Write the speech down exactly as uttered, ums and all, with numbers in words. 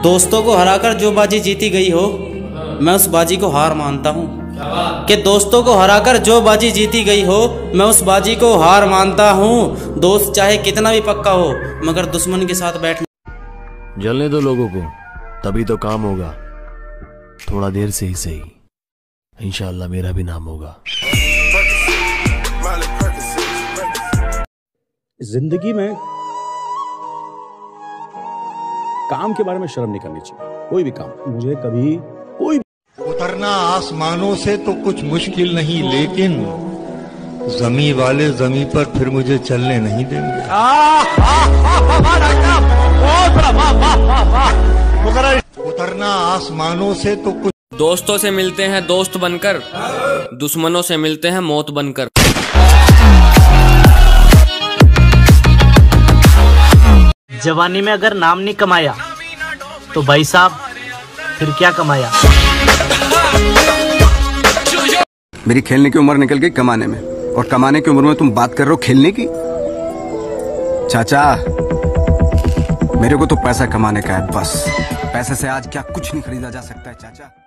दोस्तों को हराकर जो बाजी जीती गई हो, मैं उस बाजी को हार मानता हूँ। कि दोस्तों को हराकर जो बाजी जीती गई हो, मैं उस बाजी को हार मानता हूँ। दोस्त चाहे कितना भी पक्का हो, मगर दुश्मन के साथ बैठना। जलने दो लोगों को, तभी तो काम होगा। थोड़ा देर से ही सही, इंशाअल्लाह मेरा भी नाम होगा। जिंदगी में काम के बारे में शर्म नहीं करनी चाहिए। कोई भी काम, मुझे कभी कोई उतरना आसमानों से तो कुछ मुश्किल नहीं, लेकिन जमी वाले जमी पर फिर मुझे चलने नहीं देंगे। उतरना आसमानों से तो कुछ। दोस्तों से मिलते हैं दोस्त बनकर, दुश्मनों से मिलते हैं मौत बनकर। जवानी में अगर नाम नहीं कमाया तो भाई साहब फिर क्या कमाया। मेरी खेलने की उम्र निकल गई कमाने में, और कमाने की उम्र में तुम बात कर रहे हो खेलने की। चाचा, मेरे को तो पैसा कमाने का है बस। पैसे से आज क्या कुछ नहीं खरीदा जा सकता है चाचा।